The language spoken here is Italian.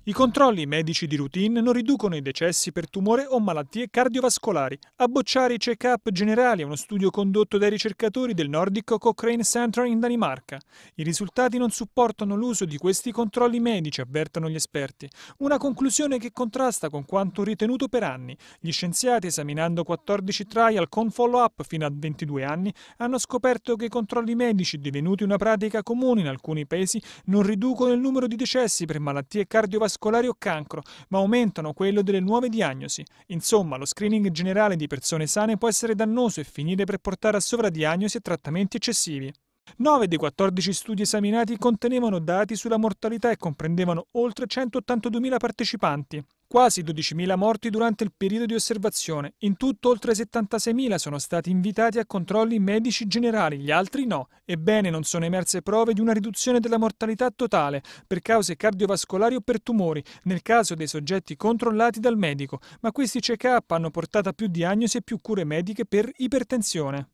I controlli medici di routine non riducono i decessi per tumore o malattie cardiovascolari. A bocciare i check-up generali è uno studio condotto dai ricercatori del Nordic Cochrane Center in Danimarca. I risultati non supportano l'uso di questi controlli medici, avvertono gli esperti. Una conclusione che contrasta con quanto ritenuto per anni. Gli scienziati, esaminando 14 trial con follow-up fino a 22 anni, hanno scoperto che i controlli medici, divenuti una pratica comune in alcuni paesi, non riducono il numero di decessi per malattie cardiovascolari o cancro, ma aumentano quello delle nuove diagnosi. Insomma, lo screening generale di persone sane può essere dannoso e finire per portare a sovradiagnosi e trattamenti eccessivi. 9 dei 14 studi esaminati contenevano dati sulla mortalità e comprendevano oltre 182.000 partecipanti. Quasi 12.000 morti durante il periodo di osservazione. In tutto oltre 76.000 sono stati invitati a controlli medici generali, gli altri no. Ebbene, non sono emerse prove di una riduzione della mortalità totale per cause cardiovascolari o per tumori, nel caso dei soggetti controllati dal medico, ma questi check-up hanno portato a più diagnosi e più cure mediche per ipertensione.